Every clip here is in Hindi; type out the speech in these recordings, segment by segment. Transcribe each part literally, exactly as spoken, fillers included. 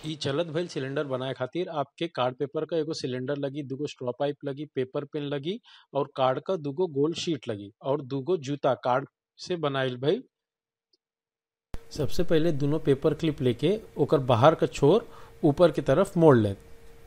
इ चलत भइल सिलेंडर बनाए खातिर आपके कार्ड पेपर का एगो सिलेंडर लगी, दूगो स्ट्रॉ पाइप लगी, पेपर पेन लगी और कार्ड का दूगो गोल शीट लगी और दूगो जूता कार्ड से बनाइल भइल। सबसे पहले दोनों पेपर क्लिप लेके ओकर बाहर का छोर ऊपर की तरफ मोड़ लें।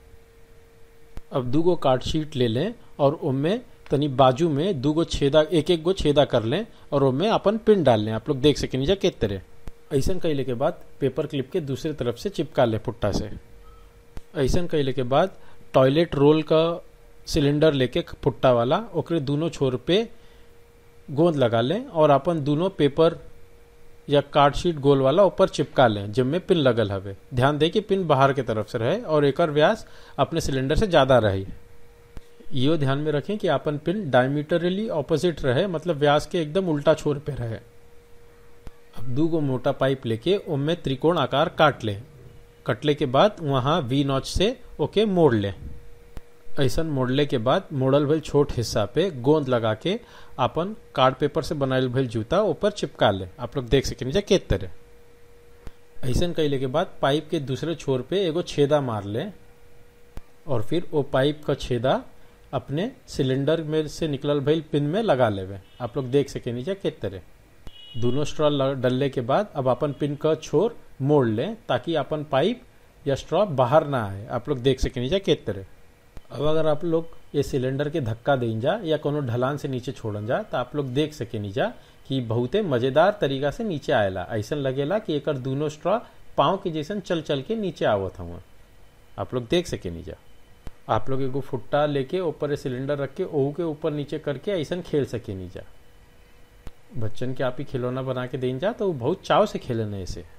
अब दूगो कार्ड शीट ले लें और उनमें तनी बाजू में दूगो छेदा एक एक गो छेदा कर लें और उनमें अपन पिन डाल लें। आप लोग देख सकें नीचे किस तरह। ऐसन कैले के बाद पेपर क्लिप के दूसरी तरफ से चिपका लें पुट्टा से। ऐसन कैले के बाद टॉयलेट रोल का सिलेंडर लेके पुट्टा वाला ओकरे दोनों छोर पे गोंद लगा लें और अपन दोनों पेपर या कार्ड शीट गोल वाला ऊपर चिपका लें जिनमें पिन लगल हवे। ध्यान दें कि पिन बाहर के तरफ से रहे और एकर व्यास अपने सिलेंडर से ज्यादा रहे। यो ध्यान में रखें कि अपन पिन डायमीटरली ऑपोजिट रहे, मतलब व्यास के एकदम उल्टा छोर पे रहे। अब दूगो मोटा पाइप लेके उनमें त्रिकोण आकार काट लें। कटले के बाद वहां वी नॉच से ओके मोड़ लें। ऐसा मोड़ले के बाद मोड़ल भइल छोट हिस्सा पे गोंद लगा के अपन कार्ड पेपर से बनाइल भइल जूता ऊपर चिपका लें। आप लोग देख सकें नीचे किस तरह। ऐसा कैले के बाद पाइप के दूसरे छोर पे एगो छेदा मार लें और फिर वो पाइप का छेदा अपने सिलेंडर में से निकलल भइल पिन में लगा लेवे। आप लोग देख सकें नीचे किस तरह। दोनों स्ट्रॉ डलने के बाद अब अपन पिन का छोर मोड़ लें ताकि अपन पाइप या स्ट्रॉ बाहर ना आए। आप लोग देख सकें नीचे किस तरह। अब अगर आप लोग ये सिलेंडर के धक्का दें जा या कोनो ढलान से नीचे छोड़न जा तो आप लोग देख सके नीचा कि बहुते मजेदार तरीका से नीचे आएला। ऐसा लगेला कि एकर दोनों स्ट्रॉ पाँव के जैसन चल चल के नीचे आवत हुआ। आप लोग देख सके नीचा। आप लोग एगो फुट्टा लेके ऊपर सिलेंडर रख के ओहू के ऊपर नीचे करके ऐसा खेल सके नीचा। बच्चन के आप ही खिलौना बना के दें जा तो वो बहुत चाव से खेलन ऐसे।